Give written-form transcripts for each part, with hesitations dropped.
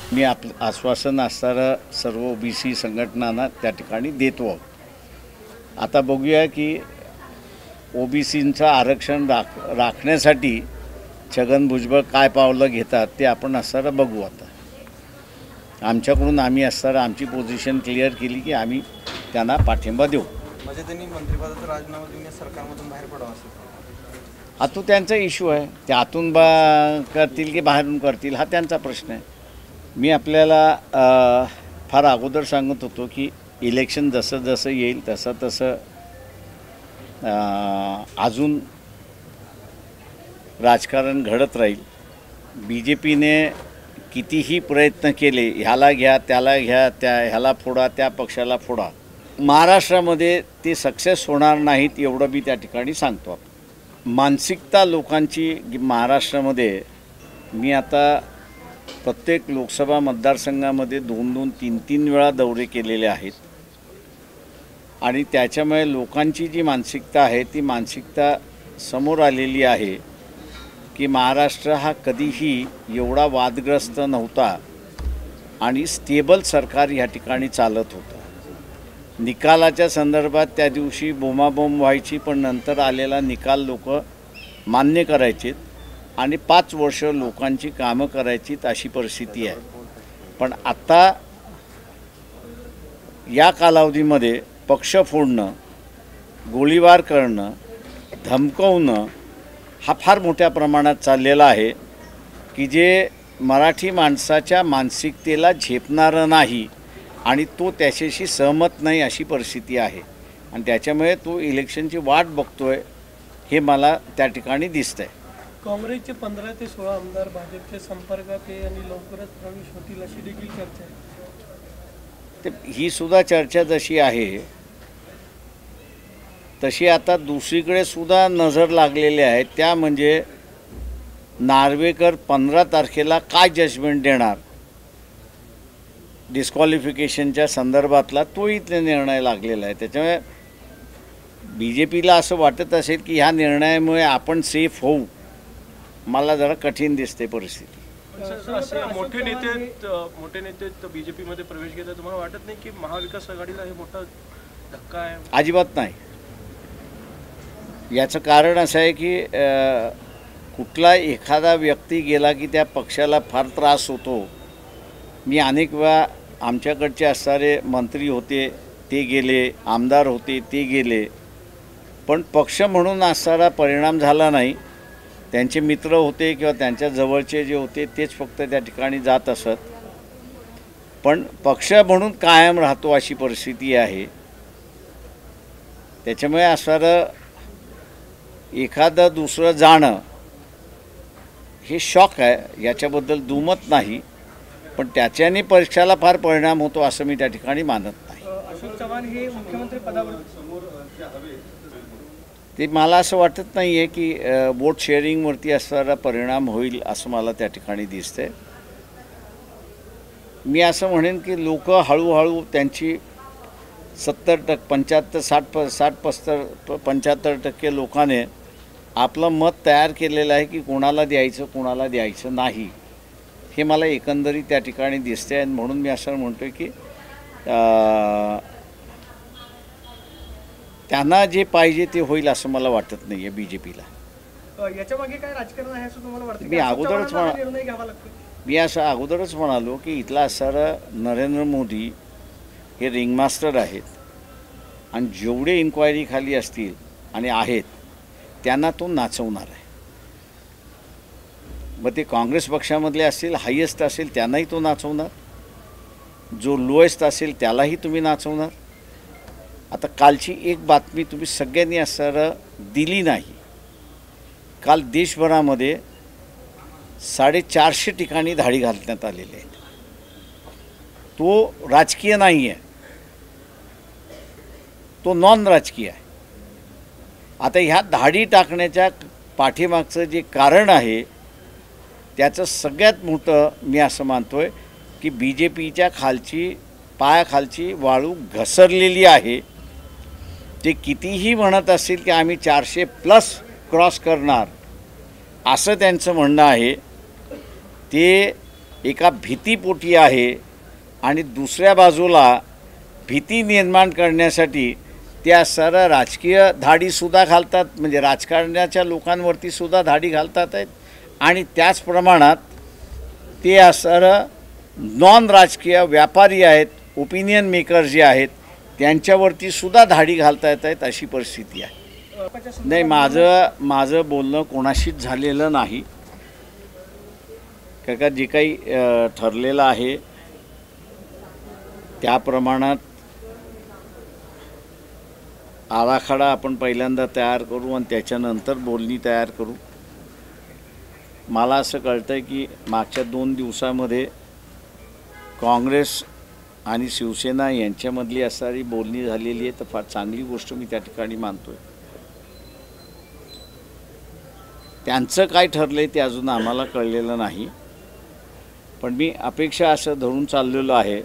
मी आश्वासन असणारं सर्व ओबीसी संघटनांना त्या ठिकाणी देतो. आता बघूया की ओबीसींचं आरक्षण राखण्यासाठी छगन भुजबळ काय पावलं घेतात ते आपण असणारं बघू. आता आमच्याकडून आम्ही असणारं आमची पोझिशन क्लिअर केली की आम्ही त्यांना पाठिंबा देऊ. म्हणजे त्यांनी मंत्रिपदाचा राजीनामा देऊन सरकारमधून बाहेर पडावं असं हा तो त्यांचा इश्यू आहे. ते आतून करतील की बाहेरून करतील हा त्यांचा प्रश्न आहे. मी आपल्याला फार अगोदर सांगत होतो की इलेक्शन जसं जसं येईल तसं तसं अजून राजकारण घडत राहील. BJPने कितीही प्रयत्न केले, ह्याला घ्या त्याला घ्या, ह्याला फोडा त्या पक्षाला फोडा, महाराष्ट्रामध्ये ते सक्सेस होणार नाहीत एवढं मी त्या ठिकाणी सांगतो. मानसिकता लोकांची महाराष्ट्रामध्ये मी आता प्रत्येक लोकसभा मतदारसंघामध्ये 2-2, 3-3 वेळा दौरे केलेले आहेत आणि त्याच्यामुळे लोकांची जी मानसिकता आहे ती मानसिकता समोर आलेली आहे की महाराष्ट्र हा कधीही एवढा वादग्रस्त नव्हता आणि स्टेबल सरकार ह्या ठिकाणी चालत होतं. निकालाच्या संदर्भात त्या दिवशी बोंबाबोंब व्हायची, पण नंतर आलेला निकाल लोक मान्य करायचेत आणि 5 वर्ष लोकांची कामं करायचीत अशी परिस्थिती आहे. पण आता या कालावधीमध्ये पक्ष फोडणं, गोळीबार करणं, धमकवणं हा फार मोठ्या प्रमाणात चाललेला आहे की जे मराठी माणसाच्या मानसिकतेला झेपणारं नाही आणि तो त्याच्याशी सहमत नाही अशी परिस्थिती आहे आणि त्याच्यामुळे तो इलेक्शनची वाट बघतोय हे मला त्या ठिकाणी दिसतंय. काँग्रेसचे 15 ते 16 आमदार भाजपच्या संपर्कात आहे आणि लवकरच प्रवेश होतील अशी देखील चर्चा आहे. तर ही सुद्धा चर्चा जशी आहे तशी आता दुसरीकडे सुद्धा नजर लागलेली आहे. त्या म्हणजे नार्वेकर 15 तारखेला काय जजमेंट देणार डिस्क्वालिफिकेशनच्या संदर्भातला तो इथले निर्णय लागलेला आहे. त्याच्यामुळे BJPला असं वाटत असेल की ह्या निर्णयामुळे आपण सेफ होऊ, मला जरा कठीण दिसते परिस्थिती. मोठे नेते BJPमध्ये प्रवेश घेतात, तुम्हाला वाटत नाही की महाविकास आघाडीला हे मोठा धक्का आहे? अजिबात नाही. याचं कारण असं आहे की कुठला एखादा व्यक्ती गेला की त्या पक्षाला फार त्रास होतो. मी अनेक वेळा आमच्याकडचे असणारे मंत्री होते ते गेले, आमदार होते ते गेले, पण पक्ष म्हणून असणारा परिणाम झाला नाही. त्यांचे मित्र होते किंवा त्यांच्या जवळचे जे होते तेच फक्त त्या ठिकाणी जात असत, पण पक्ष म्हणून कायम राहतो अशी परिस्थिती आहे. त्याच्यामुळे असणारं एखादं दुसरं जाणं हे शॉक आहे, याच्याबद्दल दुमत नाही, पण त्याच्याने पक्षाला फार परिणाम होतो असं मी त्या ठिकाणी मानत नाही. अशोक चव्हाण हे मुख्यमंत्री पदावर ते मला असं वाटत नाही आहे की वोट शेअरिंगवरती असणारा परिणाम होईल असं मला त्या ठिकाणी दिसतंय. मी असं म्हणेन की लोक हळूहळू त्यांची 70%, 75%, 60%, 75% लोकांनी आपलं मत तयार केलेलं आहे की कोणाला द्यायचं कोणाला द्यायचं नाही हे मला एकंदरीत त्या ठिकाणी दिसते. आणि म्हणून मी असं म्हणतो की त्यांना जे पाहिजे ते होईल असं मला वाटत नाही आहे BJPला. याच्या मागे काय राजकारण आहे असं तुम्हाला वाटतं? मी असं अगोदरच म्हणालो की इथला असणारा नरेंद्र मोदी हे रिंगमास्टर आहेत आणि जेवढे इन्क्वायरी खाली असतील आणि आहेत त्यांना तो नाचवणार आहे. मग ते काँग्रेस पक्षामधले असतील, हायेस्ट असेल त्यांनाही तो नाचवणार, जो लोएस्ट असेल त्यालाही तुम्ही नाचवणार. आता कालची एक बातमी तुम्ही सगळ्यांनी असणारं दिली नाही. काल देशभरामध्ये 450 ठिकाणी धाडी घालण्यात आलेले आहेत. तो राजकीय नाही आहे, तो नॉन राजकीय आहे. आता ह्या धाडी टाकण्याच्या पाठीमागचं जे कारण आहे त्याचं सगळ्यात मोठं मी असं मानतोय की BJPच्या पायाखालची वाळू घसरलेली आहे. ते कितीही म्हणत असतील की आम्ही 400+ क्रॉस करणार असं त्यांचं म्हणणं आहे, ते एका भीतीपोटी आहे आणि दुसऱ्या बाजूला भीती निर्माण करण्यासाठी त्या सरळ राजकीय धाडीसुद्धा घालतात, म्हणजे राजकारणाच्या लोकांवरतीसुद्धा धाडी घालतात आहेत आणि त्याच प्रमाणात ते सरळ नॉन राजकीय व्यापारी आहेत, ओपिनियन मेकर जे आहेत त्यांच्यावरती सुद्धा धाडी घालता येत आहेत, अशी परिस्थिती आहे. नाही, माझं बोलणं कोणाशीच झालेलं नाही. का जे काही ठरलेलं आहे त्या प्रमाणात आराखडा आपण पहिल्यांदा तयार करू आणि त्याच्यानंतर बोलणी तयार करू. मला असं कळतं आहे की मागच्या 2 दिवसामध्ये काँग्रेस आणि शिवसेना यांच्यामधली असणारी बोलणी झालेली आहे, तर फार चांगली गोष्ट मी त्या ठिकाणी मानतो आहे. त्यांचं काय ठरलं आहे ते अजून आम्हाला कळलेलं नाही, पण मी अपेक्षा असं धरून चाललेलो आहे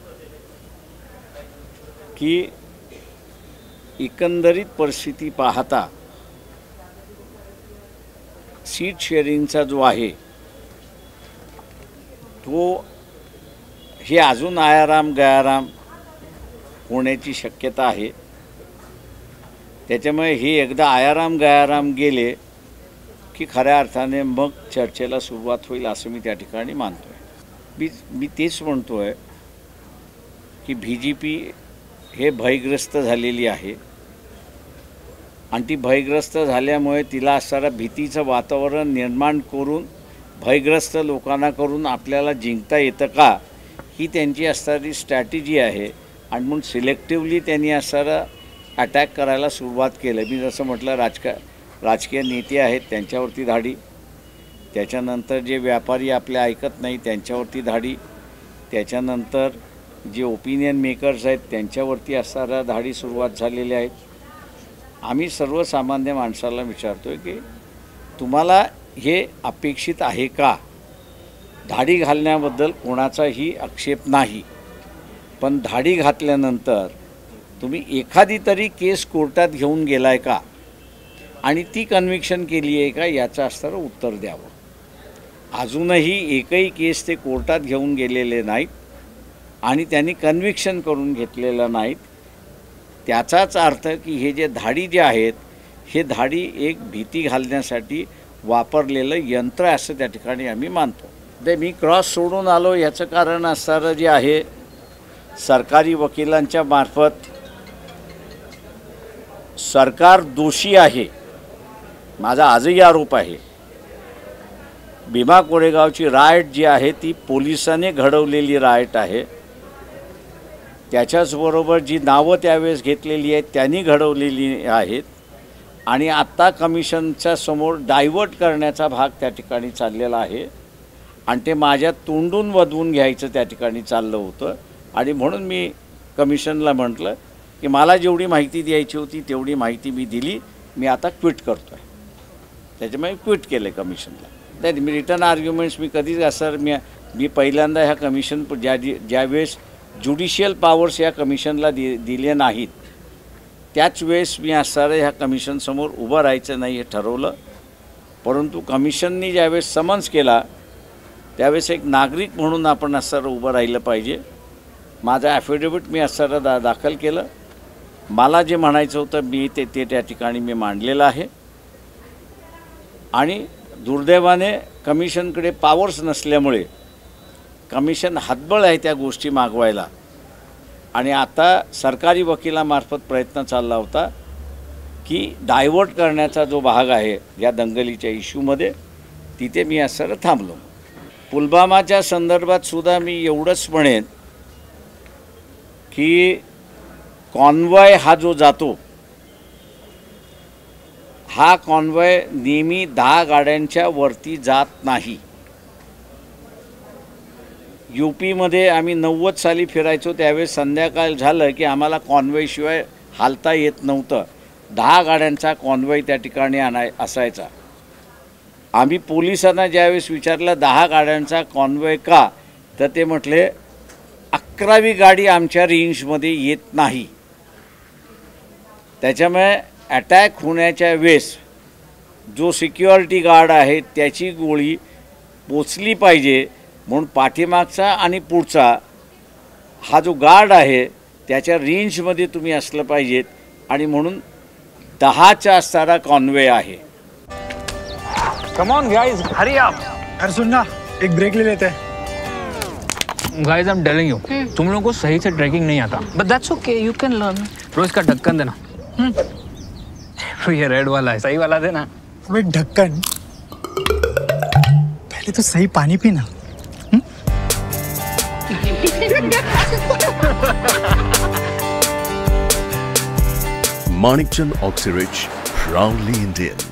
की एकंदरीत परिस्थिती पाहता सीट शेअरिंगचा जो आहे तो हे अजून आयाराम गयाराम होण्याची शक्यता आहे. त्याच्यामुळे हे एकदा आयाराम गयाराम गेले की खऱ्या अर्थाने मग चर्चेला सुरुवात होईल असं मी त्या ठिकाणी मानतो आहे. मी तेच म्हणतो आहे की BJP हे भयग्रस्त झालेली आहे आणि ती भयग्रस्त झाल्यामुळे तिला असणारं भीतीचं वातावरण निर्माण करून भयग्रस्त लोकांना करून आपल्याला जिंकता येतं का, ही त्यांची असणारी स्ट्रॅटेजी आहे. आणि म्हणून सिलेक्टिव्हली त्यांनी असणारं अटॅक करायला सुरुवात केलं. मी जसं म्हटलं राजकीय नेते आहेत त्यांच्यावरती धाडी, त्याच्यानंतर जे व्यापारी आपले ऐकत नाही त्यांच्यावरती धाडी, त्याच्यानंतर जे ओपिनियन मेकर्स आहेत त्यांच्यावरती असणाऱ्या धाडी सुरुवात झालेल्या आहेत. आम्ही सर्वसामान्य माणसाला विचारतो आहे की तुम्हाला हे अपेक्षित आहे का? धाडी घालण्याबद्दल कोणाचाही आक्षेप नाही, पण धाडी घातल्यानंतर तुम्ही एखादी तरी केस कोर्टात घेऊन गेलाय का आणि ती कन्व्हिक्शन केली आहे का याचं असणारं उत्तर द्यावं. अजूनही एकही केस ते कोर्टात घेऊन गेलेले नाहीत आणि त्यांनी कन्व्हिक्शन करून घेतलेलं नाहीत. त्याचाच अर्थ की हे जे धाडी जे आहेत हे धाडी एक भीती घालण्यासाठी वापरलेलं यंत्र असं त्या ठिकाणी आम्ही मानतो. ते मी क्रॉस सोडून आलो याचं कारण असणारं जे आहे सरकारी वकिलांच्या मार्फत सरकार दोषी आहे, माझा आजही आरोप आहे. भीमा कोरेगावची रायट जी आहे ती पोलिसांनी घडवलेली रायट आहे. त्याच्याचबरोबर जी नावं त्यावेळेस घेतलेली आहेत त्यांनी घडवलेली आहेत आणि आत्ता कमिशनच्या समोर डायव्हर्ट करण्याचा भाग त्या ठिकाणी चाललेला आहे आणि ते माझ्या तोंडून वधवून घ्यायचं त्या ठिकाणी चाललं होतं. आणि म्हणून मी कमिशनला म्हटलं की मला जेवढी माहिती द्यायची होती तेवढी माहिती मी दिली, मी आता क्विट करतो आहे. त्याच्यामुळे क्विट केलं कमिशनला. नाही, मी रिटर्न आर्ग्युमेंट्स मी कधीच असं मी पहिल्यांदा ह्या कमिशन ज्यावेळेस ज्युडिशियल पॉवर्स या कमिशनला दिले नाहीत त्याच वेळेस मी असणारं ह्या कमिशनसमोर उभं राहायचं नाही हे ठरवलं. परंतु कमिशननी ज्यावेळेस समन्स केला त्यावेळेस एक नागरिक म्हणून आपण असणारं उभं राहिलं पाहिजे. माझं ॲफिडेविट मी असणारं दाखल केलं. मला जे म्हणायचं होतं मी ते त्या ठिकाणी मी मांडलेलं आहे आणि दुर्दैवाने कमिशनकडे पॉवर्स नसल्यामुळे कमिशन हतबल आहे त्या गोष्टी मागवायला. आणि आता सरकारी वकिलामार्फत प्रयत्न चालला होता की डायव्हर्ट करण्याचा जो भाग आहे या दंगलीच्या इश्यूमध्ये, तिथे मी असं थांबलो. पुलवामाच्या संदर्भात सुद्धा मी एवढंच म्हणेन की कॉन्वॉय हा जो जातो हा कॉन्वॉय नेहमी 10 गाड्यांच्या वरती जात नाही. UPमध्ये आम्ही 90 साली फिरायचो त्यावेळेस संध्याकाळ झालं की आम्हाला कॉन्वॉयशिवाय हालता येत नव्हतं. 10 गाड्यांचा कॉन्वॉय त्या ठिकाणी असायचा. आम्ही पोलिसांना ज्यावेळेस विचारलं 10 गाड्यांचा कॉन्वॉय का, तर ते म्हटले 11वी गाडी आमच्या रेंजमध्ये येत नाही. त्याच्यामुळे अटॅक होण्याच्या वेळेस जो सिक्युरिटी गार्ड आहे त्याची गोळी पोचली पाहिजे, म्हणून पाठीमागचा आणि पुढचा हा जो गार्ड आहे त्याच्या रेंजमध्ये तुम्ही असलं पाहिजेत आणि म्हणून 10चा असणारा कॉन्वे आहे. Come on guys, hurry up. अरे सुन ना, एक ब्रेक ले लेते हैं. Guys I am telling you, तुम लोगों को सही से ट्रैकिंग नहीं आता. But that's okay, you can learn. रोज का ढक्कन देना. ये रेड वाला है, सही वाला देना. अबे ढक्कन, पहले तो सही पानी पीना. Manikchand Oxyrich, proudly Indian.